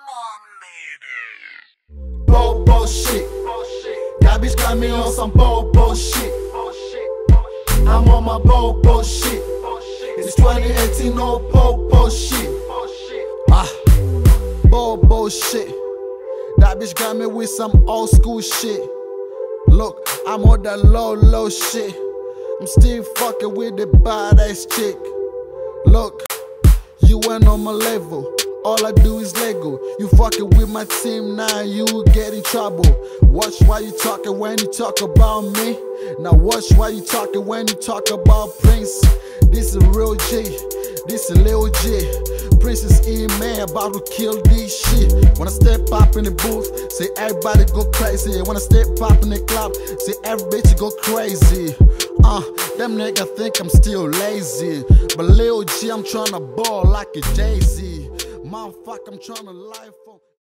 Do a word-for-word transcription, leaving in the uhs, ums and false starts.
Bobo shit. That bitch got me on some bobo shit. I'm on my bobo shit. It's twenty eighteen, no bobo shit. Ah, bobo shit. That bitch got me with some old school shit. Look, I'm on that low, low shit. I'm still fucking with the badass chick. Look, you ain't on my level. All I do is Lego. You fucking with my team, now you get in trouble. Watch why you talking when you talk about me. Now watch why you talking when you talk about Prince. This is real G, this is Lil G. Princess E, man, about to kill this shit. When I step up in the booth, say everybody go crazy. When I step up in the club, say every bitch go crazy. Uh, them nigga think I'm still lazy, but Lil G, I'm tryna ball like a Jay-Z. Motherfucker, I'm tryna life on